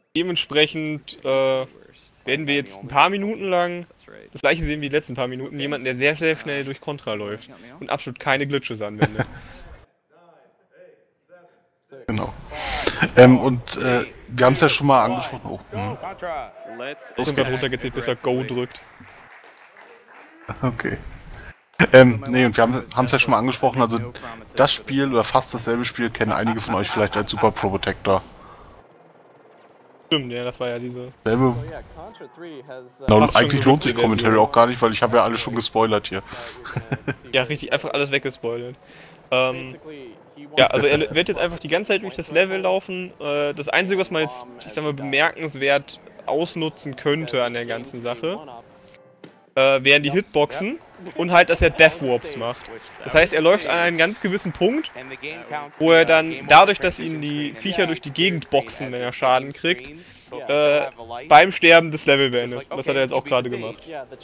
Dementsprechend werden wir jetzt ein paar Minuten lang das gleiche sehen wie die letzten paar Minuten. Jemanden, der sehr, sehr schnell durch Contra läuft und absolut keine Glitches anwendet. Genau. Wir haben es ja schon mal angesprochen. Oh, Los geht's. Runtergezählt, bis er Go drückt. Okay. Nee, und wir haben es ja schon mal angesprochen, also das Spiel oder fast dasselbe Spiel kennen einige von euch vielleicht als Super Pro Protector. Stimmt, ja, das war ja diese... Selbe. Genau, und eigentlich lohnt sich Commentary auch gar nicht, weil ich habe ja alles schon gespoilert hier. Ja, richtig, einfach alles weggespoilert. Ja, also er wird jetzt einfach die ganze Zeit durch das Level laufen. Das Einzige, was man jetzt, ich sag mal, bemerkenswert ausnutzen könnte an der ganzen Sache, wären die Hitboxen und halt, dass er Death Warps macht. Das heißt, er läuft an einen ganz gewissen Punkt, wo er dann, dadurch, dass ihn die Viecher durch die Gegend boxen, wenn er Schaden kriegt, beim Sterben das Level beendet. Das hat er jetzt auch gerade gemacht.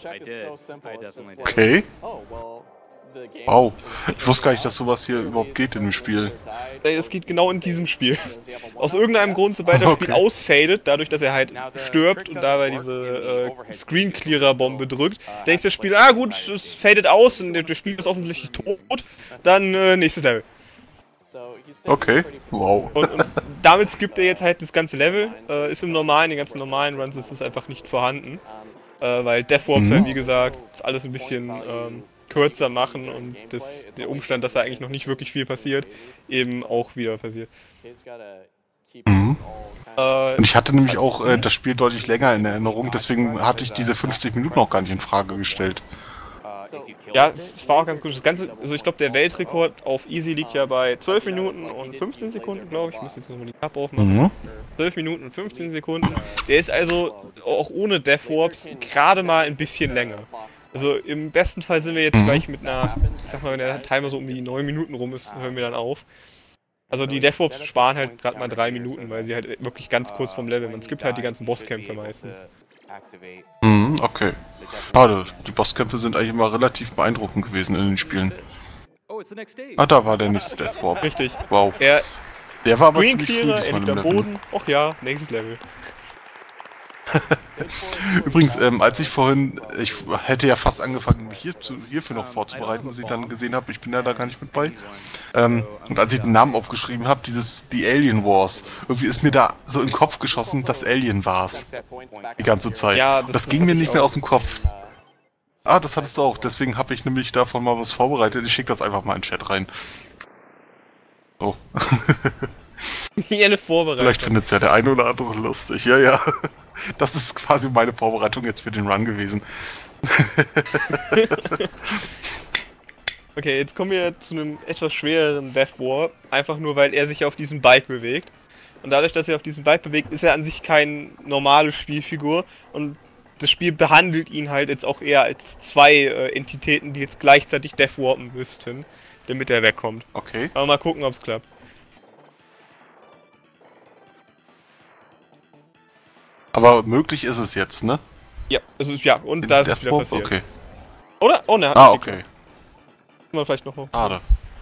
Okay. Wow. Ich wusste gar nicht, dass sowas hier überhaupt geht in dem Spiel. Es geht genau in diesem Spiel. Aus irgendeinem Grund, sobald das Spiel ausfadet, dadurch, dass er halt stirbt und dabei diese Screen-Clearer-Bombe drückt, denkt das Spiel, ah gut, es fadet aus und das Spiel ist offensichtlich tot, dann nächstes Level. Okay, wow. Und damit skippt er jetzt halt das ganze Level, ist im normalen, den ganzen normalen Runs ist es einfach nicht vorhanden, weil Death Warps halt, wie gesagt, ist alles ein bisschen kürzer machen und der Umstand, dass da eigentlich noch nicht wirklich viel passiert, eben auch wieder passiert. Und ich hatte nämlich auch das Spiel deutlich länger in Erinnerung, deswegen hatte ich diese 50 Minuten auch gar nicht in Frage gestellt. Ja, es war auch ganz gut. Das Ganze, also ich glaube, der Weltrekord auf Easy liegt ja bei 12 Minuten und 15 Sekunden, glaube ich. Ich muss jetzt nochmal die Tab aufmachen. 12 Minuten und 15 Sekunden. Der ist also auch ohne Death Warps gerade mal ein bisschen länger. Also im besten Fall sind wir jetzt gleich mit einer, ich sag mal, wenn der Timer so um die 9 Minuten rum ist, hören wir dann auf. Also die Death Warps sparen halt gerade mal 3 Minuten, weil sie halt wirklich ganz kurz vom Level, man skippt halt die ganzen Bosskämpfe meistens. Okay. Schade, die Bosskämpfe sind eigentlich immer relativ beeindruckend gewesen in den Spielen. Ah, da war der nächste Death Warp. Richtig. Wow. Der war aber ziemlich früh diesmal im Level. Boden. Och ja, nächstes Level. Übrigens, als ich vorhin, ich hätte ja fast angefangen, mich hierfür noch vorzubereiten, als ich dann gesehen habe, ich bin ja da gar nicht mit bei. Und als ich den Namen aufgeschrieben habe, dieses The Alien Wars, irgendwie ist mir da so im Kopf geschossen, dass Alien war's. Die ganze Zeit. Ja, das ging mir nicht mehr aus dem Kopf. Ah, das hattest du auch. Deswegen habe ich nämlich davon mal was vorbereitet. Ich schicke das einfach mal in den Chat rein. So. Hier eine Vorbereitung. Vielleicht findet es ja der eine oder andere lustig. Ja, ja. Das ist quasi meine Vorbereitung jetzt für den Run gewesen. Okay, jetzt kommen wir zu einem etwas schwereren Death Warp. Einfach nur, weil er sich auf diesem Bike bewegt. Und dadurch, dass er auf diesem Bike bewegt, ist er an sich keine normale Spielfigur. Und das Spiel behandelt ihn halt jetzt auch eher als zwei Entitäten, die jetzt gleichzeitig Death Warpen müssten, damit er wegkommt. Okay. Aber mal gucken, ob es klappt. Aber möglich ist es jetzt, ne? Ja, es ist ja, und da ist es wieder passiert. Okay. Oder? Oh ne, ah, okay. Mal vielleicht noch. Schade.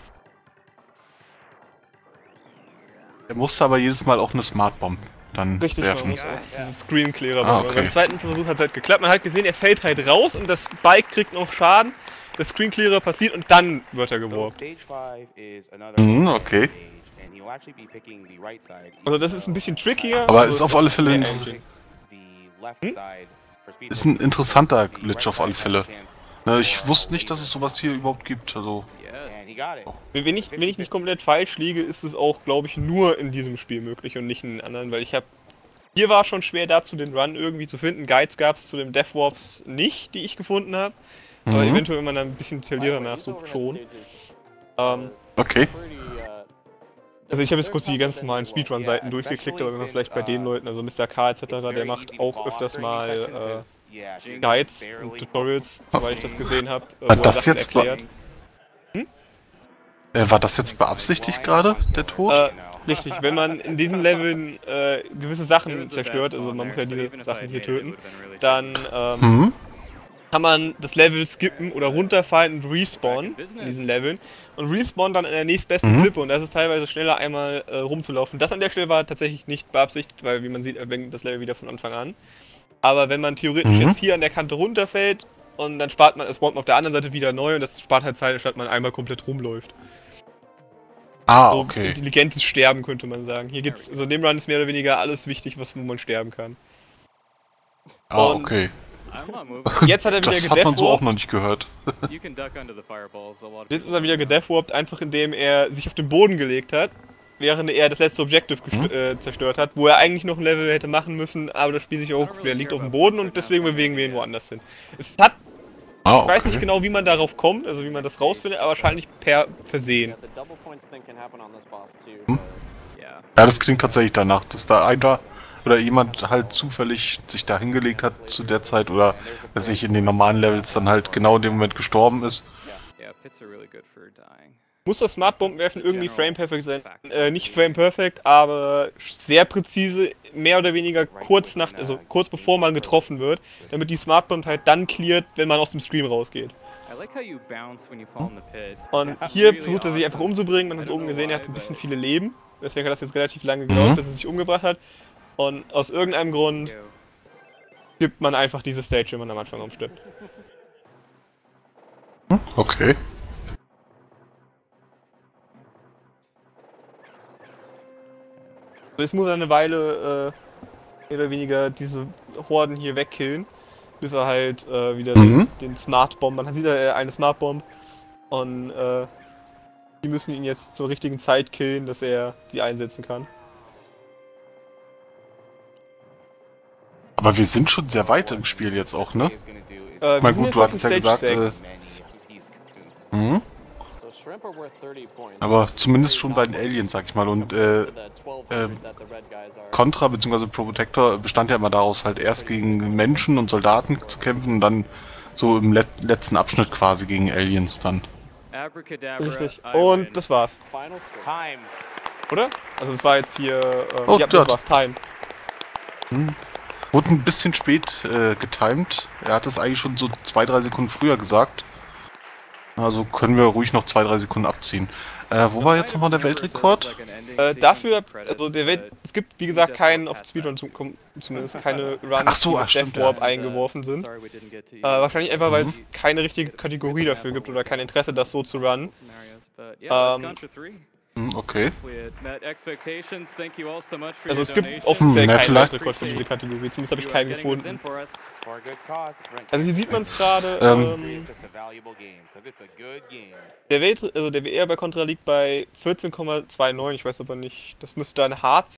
Er musste aber jedes Mal auch eine Smart Bomb dann richtig werfen. Muss auch diese Screen Clearer. Okay. Beim zweiten Versuch hat es halt geklappt. Man hat gesehen, er fällt halt raus und das Bike kriegt noch Schaden. Das Screen Clearer passiert und dann wird er geworfen. Okay. Also das ist ein bisschen trickier. Aber ist auf alle Fälle ist ein interessanter Glitch auf alle Fälle. Na, ich wusste nicht, dass es sowas hier überhaupt gibt. Also. Wenn ich nicht komplett falsch liege, ist es auch, glaube ich, nur in diesem Spiel möglich und nicht in den anderen, weil hier war schon schwer dazu, den Run irgendwie zu finden. Guides gab es zu den Death Warps nicht, die ich gefunden habe. Aber eventuell, wenn man da ein bisschen detaillierter nachsucht, schon. Okay. Also ich habe jetzt kurz die ganz normalen Speedrun-Seiten durchgeklickt, aber wenn man vielleicht bei den Leuten, also Mr. K etc., der macht auch öfters mal Guides und Tutorials, soweit ich das gesehen habe, wo er das Sachen jetzt erklärt. War das jetzt beabsichtigt gerade, der Tod? Richtig, wenn man in diesen Leveln gewisse Sachen zerstört, also man muss ja diese Sachen hier töten, dann kann man das Level skippen oder runterfallen und respawnen in diesen Leveln. Und respawnen dann in der nächstbesten Klippe und das ist teilweise schneller einmal rumzulaufen. Das an der Stelle war tatsächlich nicht beabsichtigt, weil wie man sieht, fängt das Level wieder von Anfang an. Aber wenn man theoretisch jetzt hier an der Kante runterfällt und dann spawnt man auf der anderen Seite wieder neu und das spart halt Zeit, statt man einmal komplett rumläuft. Ah, so okay. Intelligentes Sterben könnte man sagen. Hier gibt's, also in dem Run ist mehr oder weniger alles wichtig, wo man sterben kann. Ah, okay. Jetzt hat er wieder Das hat man so auch gedeathwarpt. noch nicht gehört. Jetzt ist er wieder gedeathwarpt, einfach indem er sich auf den Boden gelegt hat, während er das letzte Objective zerstört hat, wo er eigentlich noch ein Level hätte machen müssen, aber das Spiel sich auch, der liegt auf dem Boden und deswegen bewegen wir ihn woanders hin. Es hat, ich weiß nicht genau, wie man darauf kommt, also wie man das rausfindet, aber wahrscheinlich per Versehen. Ja, das klingt tatsächlich danach, dass da einer oder jemand halt zufällig sich da hingelegt hat zu der Zeit oder dass sich in den normalen Levels dann halt genau in dem Moment gestorben ist. Muss das Smart-Bomben-Werfen irgendwie frame-perfekt sein? Nicht frame-perfekt, aber sehr präzise, mehr oder weniger kurz kurz bevor man getroffen wird, damit die Smart-Bomb halt dann cleart, wenn man aus dem Stream rausgeht. Und hier versucht er sich einfach umzubringen, man hat es oben gesehen, er hat ein bisschen viele Leben, deswegen hat das jetzt relativ lange gedauert, bis er sich umgebracht hat. Und aus irgendeinem Grund gibt man einfach diese Stage, wenn man am Anfang umstirbt. Okay. Jetzt muss er eine Weile mehr oder weniger diese Horden hier wegkillen, bis er halt wieder den Smart Bomb, man sieht ja eine Smart Bomb und die müssen ihn jetzt zur richtigen Zeit killen, dass er die einsetzen kann. Aber wir sind schon sehr weit im Spiel jetzt auch, ne? Wir sind gut, du hattest ja gesagt, aber zumindest schon bei den Aliens, sag ich mal, und Contra bzw. Protector bestand ja immer daraus, halt erst gegen Menschen und Soldaten zu kämpfen und dann so im letzten Abschnitt quasi gegen Aliens dann. Richtig. Und das war's. Oder? Also es war jetzt hier, oh, ja, das war's, Time. Wurde ein bisschen spät getimed. Er hat es eigentlich schon so 2-3 Sekunden früher gesagt. Also können wir ruhig noch 2-3 Sekunden abziehen. Wo war jetzt nochmal der Weltrekord? Dafür, also es gibt wie gesagt keinen auf Speedrun, zumindest keine Runs, die mit Death Warp eingeworfen sind. Wahrscheinlich einfach, weil es keine richtige Kategorie dafür gibt oder kein Interesse, das so zu runnen. Okay. Also es gibt offiziell keinen Weltrekord für diese Kategorie, zumindest habe ich keinen gefunden. Also hier sieht man es gerade, der WR bei Contra liegt bei 14,29, ich weiß aber nicht, das müsste dann hart